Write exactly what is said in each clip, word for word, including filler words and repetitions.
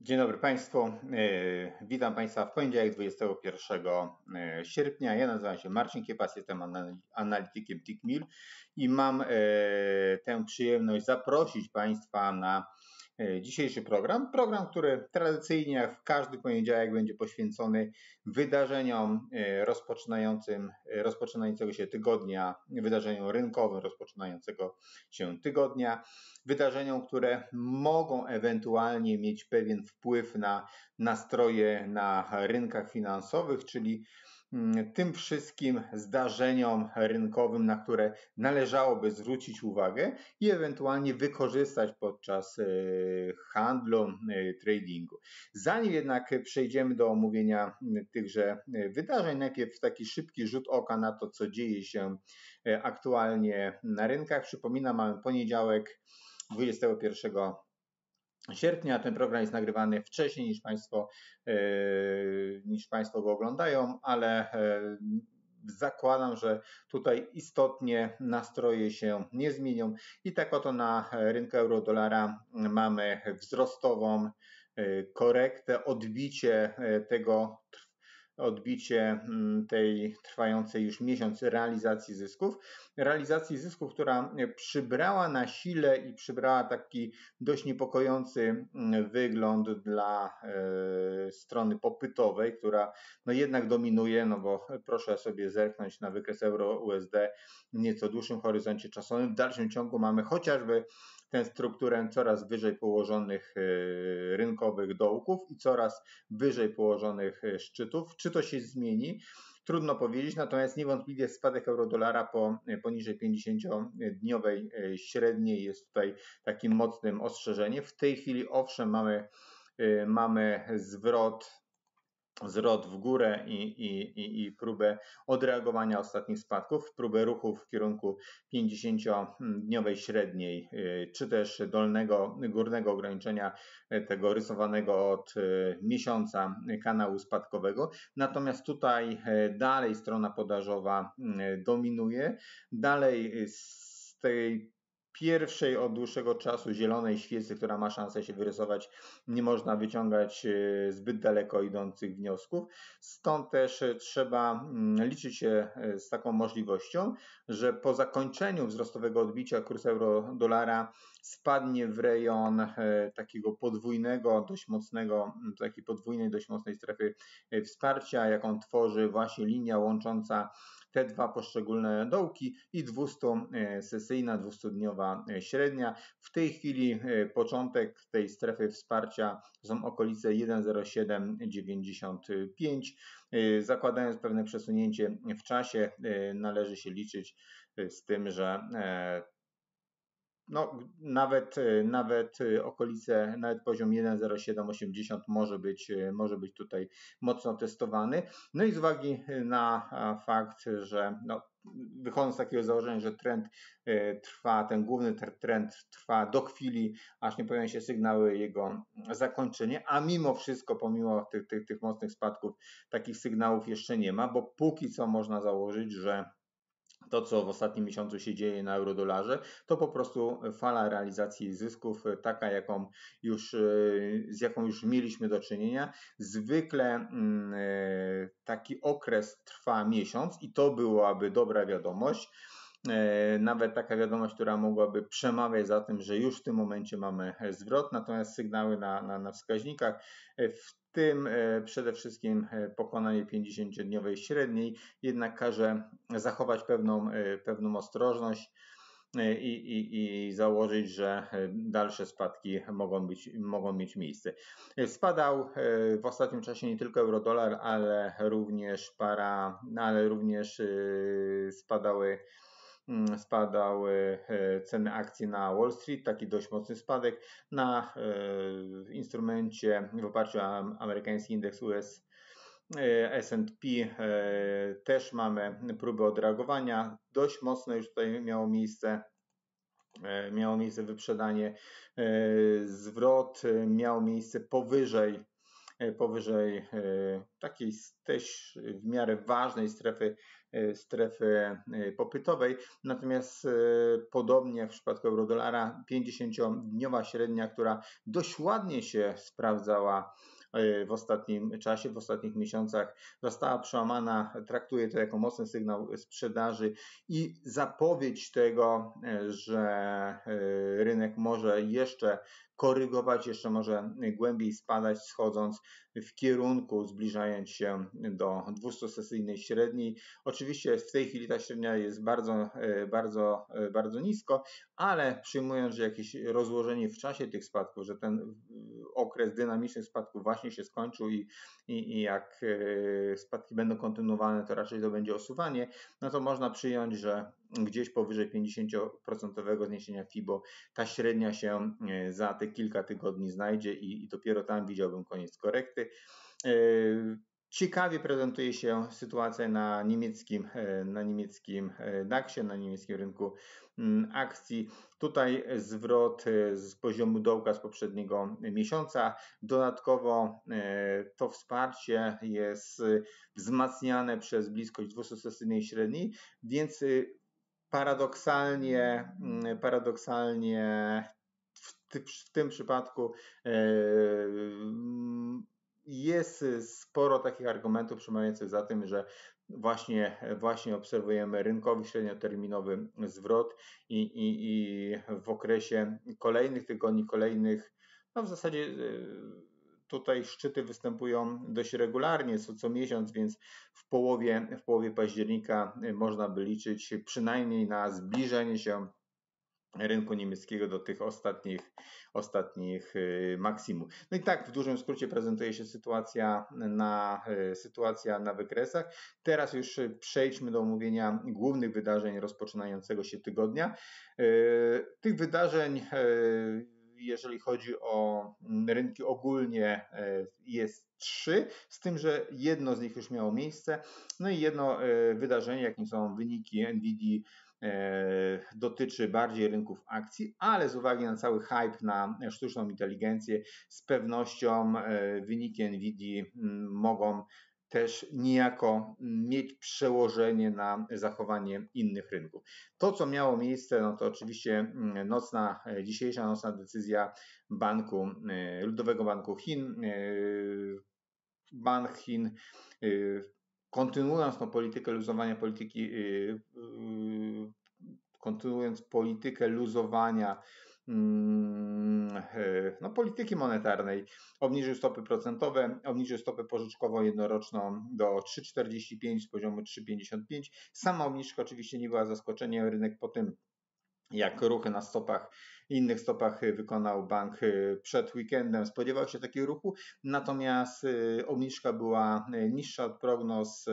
Dzień dobry Państwu. Witam Państwa w poniedziałek dwudziestego pierwszego sierpnia. Ja nazywam się Marcin Kiepas, jestem analitykiem TICMIR i mam tę przyjemność zaprosić Państwa na dzisiejszy program. Program, który tradycyjnie jak w każdy poniedziałek będzie poświęcony wydarzeniom rozpoczynającym, rozpoczynającego się tygodnia, wydarzeniom rynkowym rozpoczynającego się tygodnia, wydarzeniom, które mogą ewentualnie mieć pewien wpływ na nastroje na rynkach finansowych, czyli tym wszystkim zdarzeniom rynkowym, na które należałoby zwrócić uwagę i ewentualnie wykorzystać podczas handlu, tradingu. Zanim jednak przejdziemy do omówienia tychże wydarzeń, najpierw taki szybki rzut oka na to, co dzieje się aktualnie na rynkach. Przypominam, mamy poniedziałek dwudziestego pierwszego sierpnia. Ten program jest nagrywany wcześniej niż Państwo, niż Państwo go oglądają, ale zakładam, że tutaj istotnie nastroje się nie zmienią. I tak oto na rynku euro-dolara mamy wzrostową korektę, odbicie tego odbicie tej trwającej już miesiąc realizacji zysków. Realizacji zysków, która przybrała na sile i przybrała taki dość niepokojący wygląd dla strony popytowej, która no jednak dominuje, no bo proszę sobie zerknąć na wykres euro-U S D w nieco dłuższym horyzoncie czasowym. W dalszym ciągu mamy chociażby tę strukturę coraz wyżej położonych rynkowych dołków i coraz wyżej położonych szczytów. Czy to się zmieni? Trudno powiedzieć, natomiast niewątpliwie spadek euro-dolara po, poniżej pięćdziesięciodniowej średniej jest tutaj takim mocnym ostrzeżeniem. W tej chwili owszem mamy, mamy zwrot zwrot w górę i, i, i próbę odreagowania ostatnich spadków, próbę ruchu w kierunku pięćdziesięciodniowej średniej, czy też dolnego, górnego ograniczenia tego rysowanego od miesiąca kanału spadkowego. Natomiast tutaj dalej strona podażowa dominuje, dalej z tej pierwszej od dłuższego czasu zielonej świecy, która ma szansę się wyrysować, nie można wyciągać zbyt daleko idących wniosków. Stąd też trzeba liczyć się z taką możliwością, że po zakończeniu wzrostowego odbicia kurs euro-dolara spadnie w rejon takiego podwójnego, dość mocnego, takiej podwójnej, dość mocnej strefy wsparcia, jaką tworzy właśnie linia łącząca te dwa poszczególne dołki i dwustusesyjna, dwustudniowa średnia. W tej chwili początek tej strefy wsparcia są okolice jeden zero siedem dziewięćdziesiąt pięć. Zakładając pewne przesunięcie w czasie, należy się liczyć z tym, że no, nawet, nawet okolice, nawet poziom jeden zero siedem osiemdziesiąt może być, może być tutaj mocno testowany. No i z uwagi na fakt, że no, wychodząc z takiego założenia, że trend trwa, ten główny trend trwa do chwili, aż nie pojawią się sygnały jego zakończenia, a mimo wszystko, pomimo tych, tych, tych mocnych spadków, takich sygnałów jeszcze nie ma, bo póki co można założyć, że to, co w ostatnim miesiącu się dzieje na eurodolarze, to po prostu fala realizacji zysków, taka jaką już, z jaką już mieliśmy do czynienia. Zwykle taki okres trwa miesiąc i to byłaby dobra wiadomość. Nawet taka wiadomość, która mogłaby przemawiać za tym, że już w tym momencie mamy zwrot, natomiast sygnały na, na, na wskaźnikach, w tym przede wszystkim pokonanie pięćdziesięciodniowej średniej, jednak każe zachować pewną, pewną ostrożność i, i, i założyć, że dalsze spadki mogą, być, mogą mieć miejsce. Spadał w ostatnim czasie nie tylko eurodolar, ale również para, ale również spadały spadały ceny akcji na Wall Street, taki dość mocny spadek. Na instrumencie w oparciu o amerykański indeks U S S and P też mamy próbę odreagowania. Dość mocno już tutaj miało miejsce miało miejsce wyprzedanie. Zwrot miał miejsce powyżej powyżej takiej też w miarę ważnej strefy, strefy popytowej. Natomiast podobnie jak w przypadku eurodolara, pięćdziesięciodniowa średnia, która dość ładnie się sprawdzała w ostatnim czasie, w ostatnich miesiącach, została przełamana. Traktuję to jako mocny sygnał sprzedaży i zapowiedź tego, że rynek może jeszcze korygować, jeszcze może głębiej spadać, schodząc w kierunku, zbliżając się do dwustusesyjnej średniej. Oczywiście w tej chwili ta średnia jest bardzo, bardzo, bardzo nisko, ale przyjmując, że jakieś rozłożenie w czasie tych spadków, że ten okres dynamicznych spadków właśnie się skończył i, i, i jak spadki będą kontynuowane, to raczej to będzie osuwanie, no to można przyjąć, że gdzieś powyżej pięćdziesiąt procent zniesienia FIBO ta średnia się za te kilka tygodni znajdzie i, i dopiero tam widziałbym koniec korekty. Ciekawie prezentuje się sytuacja na niemieckim, na niemieckim daksie, na niemieckim rynku akcji. Tutaj zwrot z poziomu dołka z poprzedniego miesiąca. Dodatkowo to wsparcie jest wzmacniane przez bliskość dwustusesyjnej średniej, więc paradoksalnie, paradoksalnie w, ty, w tym przypadku jest sporo takich argumentów przemawiających za tym, że właśnie, właśnie obserwujemy rynkowy średnioterminowy zwrot i, i, i w okresie kolejnych tygodni, kolejnych, no w zasadzie tutaj szczyty występują dość regularnie, co, co miesiąc, więc w połowie, w połowie października można by liczyć przynajmniej na zbliżenie się rynku niemieckiego do tych ostatnich, ostatnich maksimum. No i tak w dużym skrócie prezentuje się sytuacja na, sytuacja na wykresach. Teraz już przejdźmy do omówienia głównych wydarzeń rozpoczynającego się tygodnia. Tych wydarzeń, jeżeli chodzi o rynki ogólnie, jest trzy, z tym, że jedno z nich już miało miejsce. No i jedno wydarzenie, jakim są wyniki Nvidia, dotyczy bardziej rynków akcji, ale z uwagi na cały hype na sztuczną inteligencję, z pewnością wyniki Nvidia mogą też niejako mieć przełożenie na zachowanie innych rynków. To, co miało miejsce, no to oczywiście nocna, dzisiejsza nocna decyzja Banku, Ludowego Banku Chin. Bank Chin, kontynuując tą politykę luzowania polityki, kontynuując politykę luzowania no, polityki monetarnej, obniżył stopy procentowe, obniżył stopę pożyczkową jednoroczną do trzy przecinek czterdzieści pięć z poziomu trzy przecinek pięćdziesiąt pięć. Sama obniżka oczywiście nie była zaskoczeniem, rynek po tym, jak ruchy na stopach, innych stopach wykonał bank przed weekendem, spodziewał się takiego ruchu, natomiast obniżka była niższa od prognoz.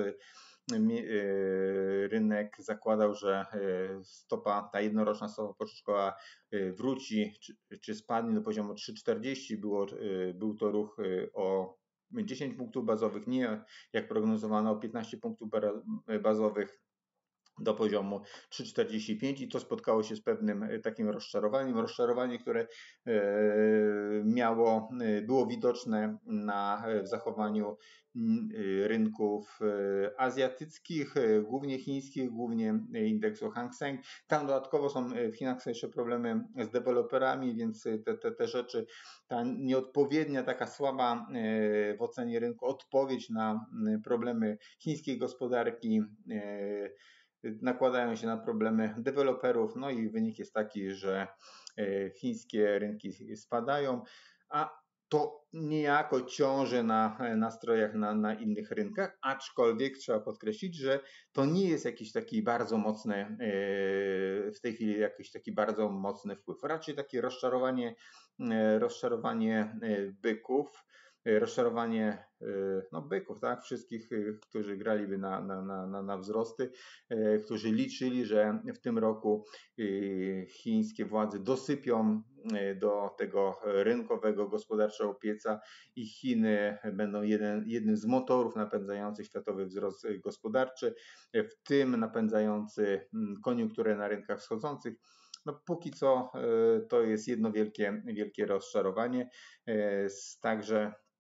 Rynek zakładał, że stopa, ta jednoroczna stopa pożyczkowa wróci czy, czy spadnie do poziomu trzy przecinek czterdzieści. Było, był to ruch o dziesięć punktów bazowych, nie jak prognozowano o piętnaście punktów bazowych do poziomu trzy przecinek czterdzieści pięć i to spotkało się z pewnym takim rozczarowaniem. Rozczarowanie, które miało, było widoczne na w zachowaniu rynków azjatyckich, głównie chińskich, głównie indeksu Hang Seng. Tam dodatkowo są w Chinach są jeszcze problemy z deweloperami, więc te, te, te rzeczy, ta nieodpowiednia, taka słaba w ocenie rynku odpowiedź na problemy chińskiej gospodarki nakładają się na problemy deweloperów, no i wynik jest taki, że chińskie rynki spadają, a to niejako ciąży na nastrojach na, na innych rynkach, aczkolwiek trzeba podkreślić, że to nie jest jakiś taki bardzo mocny, w tej chwili jakiś taki bardzo mocny wpływ, raczej takie rozczarowanie, rozczarowanie byków, rozczarowanie no, byków, tak? Wszystkich, którzy graliby na, na, na, na wzrosty, którzy liczyli, że w tym roku chińskie władze dosypią do tego rynkowego, gospodarczego pieca i Chiny będą jeden, jednym z motorów napędzających światowy wzrost gospodarczy, w tym napędzający koniunkturę na rynkach wschodzących. No póki co to jest jedno wielkie, wielkie rozczarowanie. Także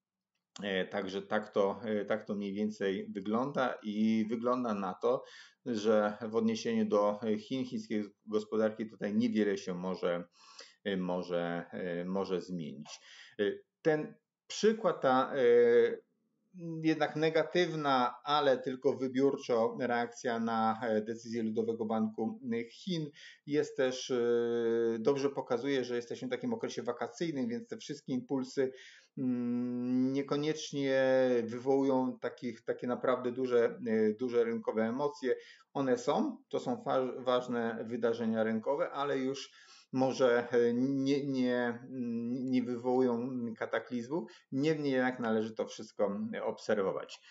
Także tak to, tak to mniej więcej wygląda i wygląda na to, że w odniesieniu do Chin, chińskiej gospodarki tutaj niewiele się może, może, może zmienić. Ten przykład, ta jednak negatywna, ale tylko wybiórczo reakcja na decyzję Ludowego Banku Chin jest też, dobrze pokazuje, że jesteśmy w takim okresie wakacyjnym, więc te wszystkie impulsy niekoniecznie wywołują takich, takie naprawdę duże, duże rynkowe emocje. One są, to są ważne wydarzenia rynkowe, ale już może nie, nie, nie wywołują kataklizmów, niemniej jednak należy to wszystko obserwować.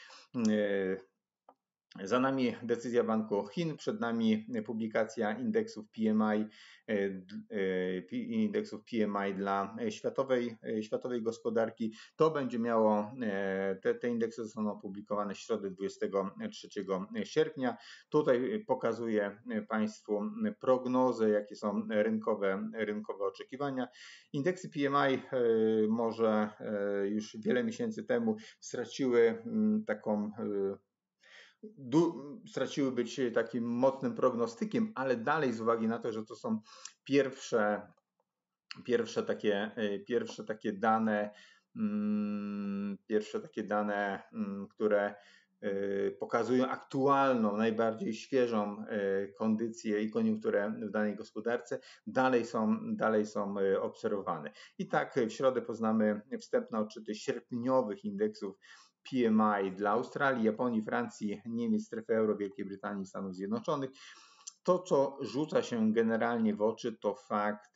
Za nami decyzja Banku Chin, przed nami publikacja indeksów P M I, indeksów P M I dla światowej, światowej gospodarki. To będzie miało, te, te indeksy zostaną opublikowane w środę dwudziestego trzeciego sierpnia. Tutaj pokazuję Państwu prognozę, jakie są rynkowe, rynkowe oczekiwania. Indeksy P M I może już wiele miesięcy temu straciły taką straciły być takim mocnym prognostykiem, ale dalej z uwagi na to, że to są pierwsze, pierwsze, takie, pierwsze takie dane, pierwsze takie dane, które pokazują aktualną, najbardziej świeżą kondycję i koniunkturę w danej gospodarce, dalej są, dalej są obserwowane. I tak w środę poznamy wstępne odczyty sierpniowych indeksów P M I dla Australii, Japonii, Francji, Niemiec, strefy euro, Wielkiej Brytanii, Stanów Zjednoczonych. To, co rzuca się generalnie w oczy, to fakt,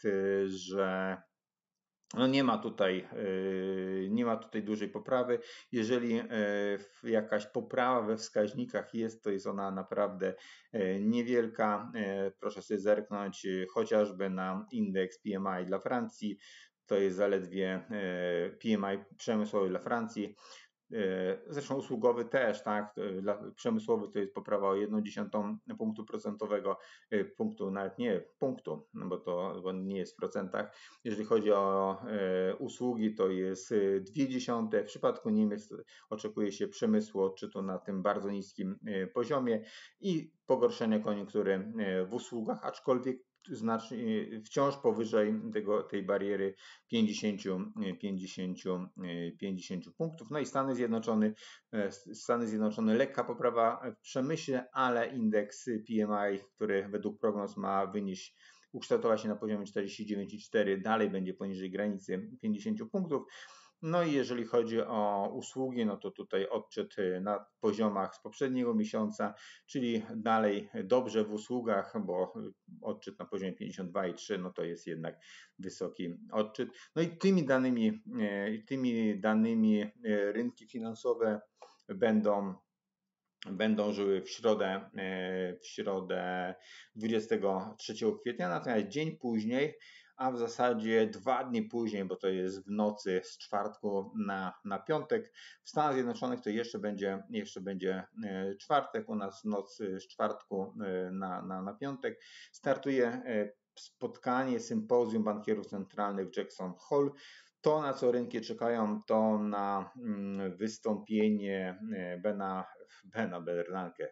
że no nie ma tutaj, nie ma tutaj dużej poprawy. Jeżeli jakaś poprawa we wskaźnikach jest, to jest ona naprawdę niewielka. Proszę sobie zerknąć chociażby na indeks P M I dla Francji. To jest zaledwie P M I przemysłowy dla Francji. Zresztą usługowy też, tak, dla przemysłowy to jest poprawa o jedną dziesiątą punktu procentowego, punktu, nawet nie punktu, no bo to bo nie jest w procentach. Jeżeli chodzi o usługi, to jest dwie dziesiąte. W przypadku Niemiec oczekuje się przemysłu odczytu na tym bardzo niskim poziomie i pogorszenie koniunktury w usługach, aczkolwiek znacznie wciąż powyżej tego, tej bariery pięćdziesięciu, pięćdziesięciu, pięćdziesięciu punktów. No i Stany Zjednoczone, Stany Zjednoczone lekka poprawa w przemyśle, ale indeks P M I, który według prognoz ma wynieść, ukształtować się na poziomie czterdzieści dziewięć przecinek cztery, dalej będzie poniżej granicy pięćdziesięciu punktów. No i jeżeli chodzi o usługi, no to tutaj odczyt na poziomach z poprzedniego miesiąca, czyli dalej dobrze w usługach, bo odczyt na poziomie pięćdziesiąt dwa przecinek trzy, no to jest jednak wysoki odczyt. No i tymi danymi, tymi danymi rynki finansowe będą będą żyły w środę, w środę dwudziestego trzeciego kwietnia, natomiast dzień później, a w zasadzie dwa dni później, bo to jest w nocy z czwartku na, na piątek. W Stanach Zjednoczonych to jeszcze będzie, jeszcze będzie czwartek, u nas noc z czwartku na, na, na piątek. Startuje spotkanie, sympozjum bankierów centralnych w Jackson Hole. To, na co rynki czekają, to na wystąpienie Bena, Bena Bernanke.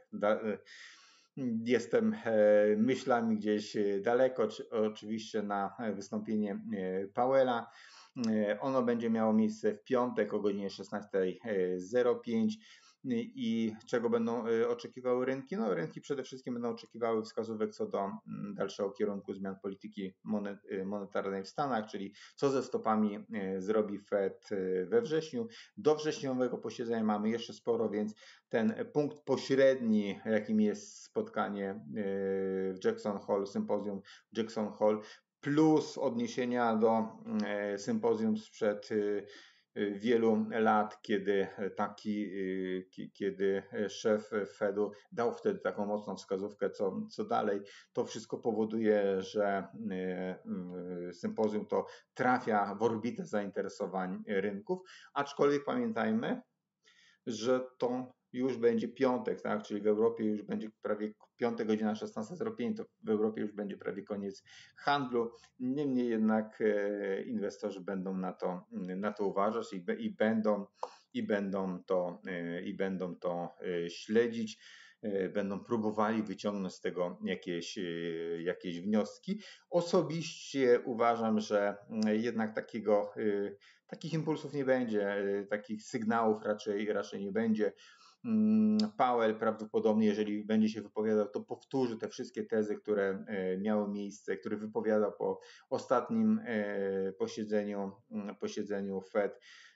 Jestem myślami gdzieś daleko, oczywiście na wystąpienie Powella. Ono będzie miało miejsce w piątek o godzinie szesnasta zero pięć. I czego będą oczekiwały rynki? No, rynki przede wszystkim będą oczekiwały wskazówek co do dalszego kierunku zmian polityki monetarnej w Stanach, czyli co ze stopami zrobi Fed we wrześniu. Do wrześniowego posiedzenia mamy jeszcze sporo, więc ten punkt pośredni, jakim jest spotkanie w Jackson Hole, sympozjum w Jackson Hole, plus odniesienia do sympozjum sprzed wielu lat, kiedy taki, kiedy szef Fedu dał wtedy taką mocną wskazówkę, co, co dalej, to wszystko powoduje, że sympozjum to trafia w orbitę zainteresowań rynków, aczkolwiek pamiętajmy, że to już będzie piątek, tak? Czyli w Europie już będzie prawie piąta godzina szesnasta zero pięć, to w Europie już będzie prawie koniec handlu. Niemniej jednak inwestorzy będą na to, na to uważać i, i, będą, i, będą to, i będą to śledzić. Będą próbowali wyciągnąć z tego jakieś, jakieś wnioski. Osobiście uważam, że jednak takiego, takich impulsów nie będzie, takich sygnałów raczej, raczej nie będzie. Powell prawdopodobnie, jeżeli będzie się wypowiadał, to powtórzy te wszystkie tezy, które miały miejsce, które wypowiadał po ostatnim posiedzeniu, posiedzeniu Fed.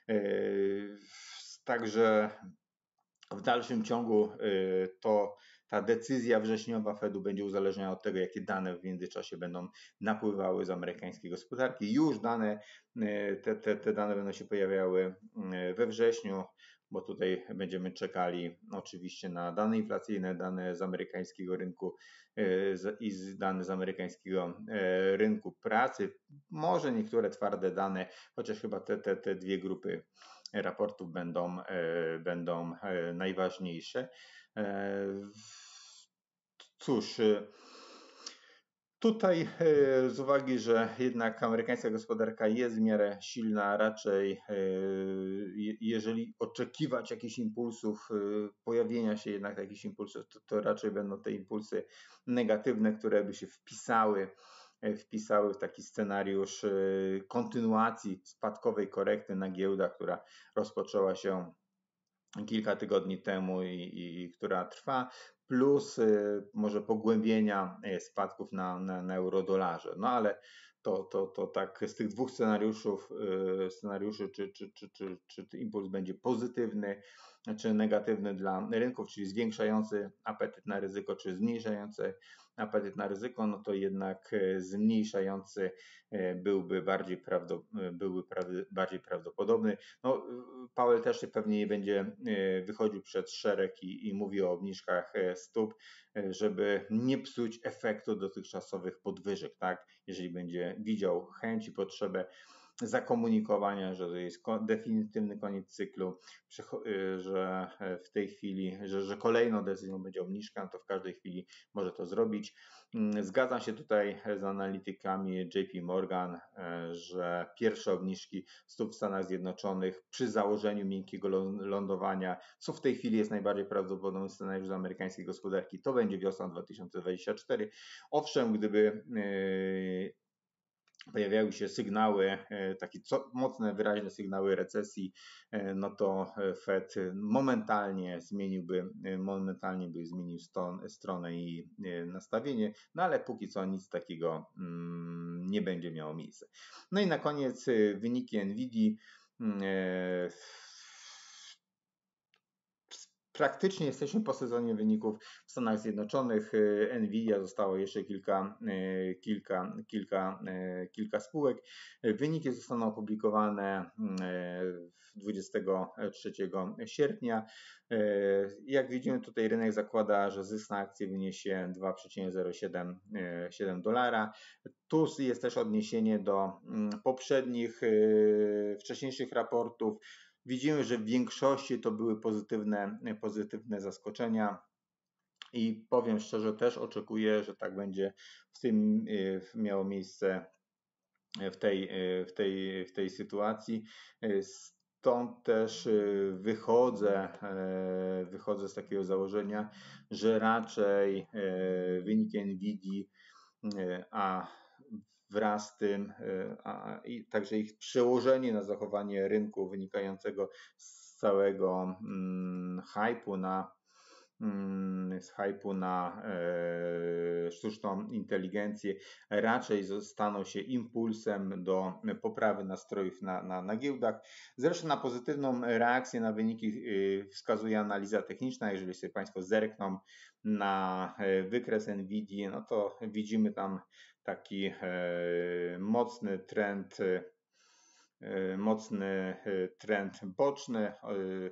Także w dalszym ciągu to ta decyzja wrześniowa Fedu będzie uzależniona od tego, jakie dane w międzyczasie będą napływały z amerykańskiej gospodarki. Już dane, te, te, te dane będą się pojawiały we wrześniu, bo tutaj będziemy czekali oczywiście na dane inflacyjne, dane z amerykańskiego rynku i dane z amerykańskiego rynku pracy. Może niektóre twarde dane, chociaż chyba te, te, te dwie grupy raportów będą, będą najważniejsze. Cóż, tutaj z uwagi, że jednak amerykańska gospodarka jest w miarę silna, raczej jeżeli oczekiwać jakichś impulsów, pojawienia się jednak jakichś impulsów, to, to raczej będą te impulsy negatywne, które by się wpisały wpisały w taki scenariusz kontynuacji spadkowej korekty na giełdach, która rozpoczęła się kilka tygodni temu i, i, i która trwa, plus może pogłębienia spadków na, na, na euro-dolarze. No ale to, to, to tak z tych dwóch scenariuszów, scenariuszy, czy, czy, czy, czy, czy impuls będzie pozytywny, czy negatywny dla rynków, czyli zwiększający apetyt na ryzyko, czy zmniejszający apetyt na ryzyko, no to jednak zmniejszający byłby bardziej, prawdo, byłby bardziej prawdopodobny. No, Powell też pewnie nie będzie wychodził przed szereg i, i mówi o obniżkach stóp, żeby nie psuć efektu dotychczasowych podwyżek, tak? Jeżeli będzie widział chęć i potrzebę zakomunikowania, że to jest definitywny koniec cyklu, że w tej chwili, że, że kolejną decyzją będzie obniżka, to w każdej chwili może to zrobić. Zgadzam się tutaj z analitykami J P Morgan, że pierwsze obniżki stóp w Stanach Zjednoczonych przy założeniu miękkiego lądowania, co w tej chwili jest najbardziej prawdopodobny scenariusz dla amerykańskiej gospodarki, to będzie wiosna dwa tysiące dwudziesty czwarty. Owszem, gdyby pojawiały się sygnały, takie mocne, wyraźne sygnały recesji, no to Fed momentalnie zmieniłby, momentalnie by zmienił ston, stronę i nastawienie, no ale póki co nic takiego nie będzie miało miejsca. No i na koniec wyniki Nvidii. Praktycznie jesteśmy po sezonie wyników w Stanach Zjednoczonych. Nvidia zostało jeszcze kilka, kilka, kilka, kilka spółek. Wyniki zostaną opublikowane dwudziestego trzeciego sierpnia. Jak widzimy, tutaj rynek zakłada, że zysk na akcję wyniesie dwa przecinek zero siedem dolara. Tu jest też odniesienie do poprzednich, wcześniejszych raportów. Widzimy, że w większości to były pozytywne, pozytywne zaskoczenia i powiem szczerze, też oczekuję, że tak będzie w tym miało miejsce w tej, w tej, w tej sytuacji. Stąd też wychodzę, wychodzę z takiego założenia, że raczej wyniki Nvidii, a wraz z tym, a i także ich przełożenie na zachowanie rynku wynikającego z całego mm, hype'u na mm, z hype'u na e, sztuczną inteligencję raczej staną się impulsem do poprawy nastrojów na, na, na giełdach. Zresztą na pozytywną reakcję na wyniki wskazuje analiza techniczna. Jeżeli sobie Państwo zerkną na wykres Nvidii, no to widzimy tam taki mocny trend, mocny trend boczny.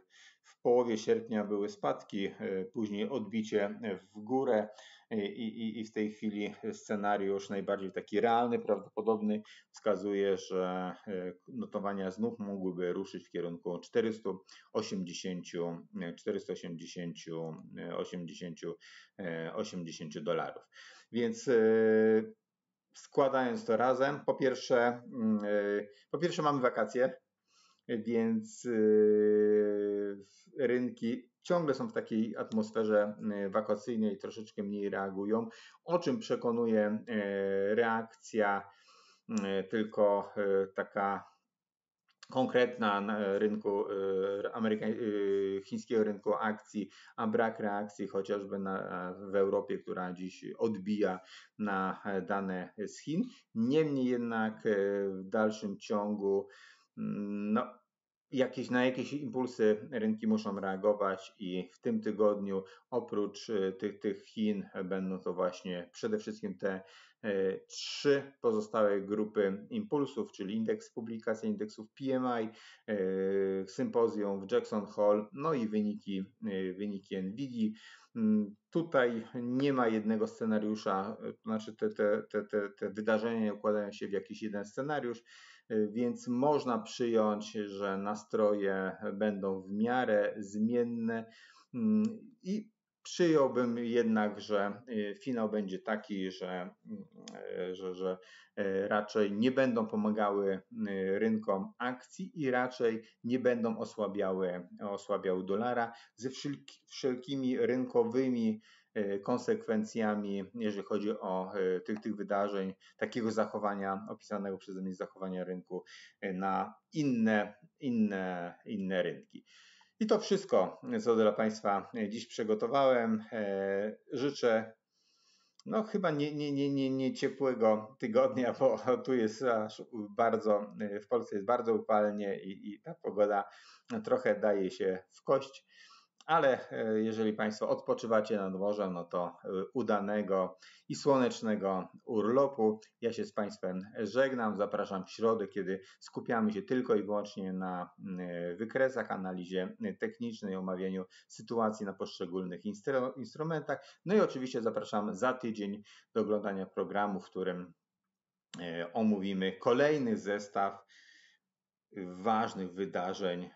w połowie sierpnia były spadki, później odbicie w górę i, i, i w tej chwili scenariusz najbardziej taki realny, prawdopodobny wskazuje, że notowania znów mogłyby ruszyć w kierunku czterysta osiemdziesiąt, czterysta osiemdziesiąt, osiemdziesiąt, osiemdziesiąt dolarów. Więc składając to razem, po pierwsze, po pierwsze mamy wakacje, więc rynki ciągle są w takiej atmosferze wakacyjnej, troszeczkę mniej reagują, o czym przekonuje reakcja tylko taka konkretna na rynku amerykań, chińskiego rynku akcji, a brak reakcji chociażby na, w Europie, która dziś odbija na dane z Chin. Niemniej jednak w dalszym ciągu no, jakieś, na jakieś impulsy rynki muszą reagować i w tym tygodniu oprócz tych, tych Chin będą to właśnie przede wszystkim te trzy pozostałe grupy impulsów, czyli indeks publikacji indeksów P M I, sympozjum w Jackson Hole, no i wyniki, wyniki Nvidia. Tutaj nie ma jednego scenariusza, to znaczy te, te, te, te, te wydarzenia nie układają się w jakiś jeden scenariusz, więc można przyjąć, że nastroje będą w miarę zmienne i przyjąłbym jednak, że finał będzie taki, że, że, że raczej nie będą pomagały rynkom akcji i raczej nie będą osłabiały, osłabiały dolara ze wszelkimi rynkowymi konsekwencjami, jeżeli chodzi o tych, tych wydarzeń, takiego zachowania opisanego przeze mnie zachowania rynku na inne, inne, inne rynki. I to wszystko, co dla Państwa dziś przygotowałem. Życzę no chyba nie, nie, nie, nie, nie ciepłego tygodnia, bo tu jest aż bardzo, w Polsce jest bardzo upalnie i, i ta pogoda trochę daje się w kość. Ale jeżeli Państwo odpoczywacie nad morzem, no to udanego i słonecznego urlopu. Ja się z Państwem żegnam, zapraszam w środę, kiedy skupiamy się tylko i wyłącznie na wykresach, analizie technicznej, omawianiu sytuacji na poszczególnych instrumentach. No i oczywiście zapraszam za tydzień do oglądania programu, w którym omówimy kolejny zestaw ważnych wydarzeń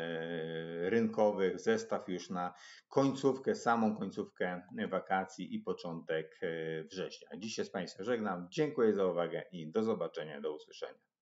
rynkowych, zestaw już na końcówkę, samą końcówkę wakacji i początek września. Dziś się z Państwem żegnam, dziękuję za uwagę i do zobaczenia, do usłyszenia.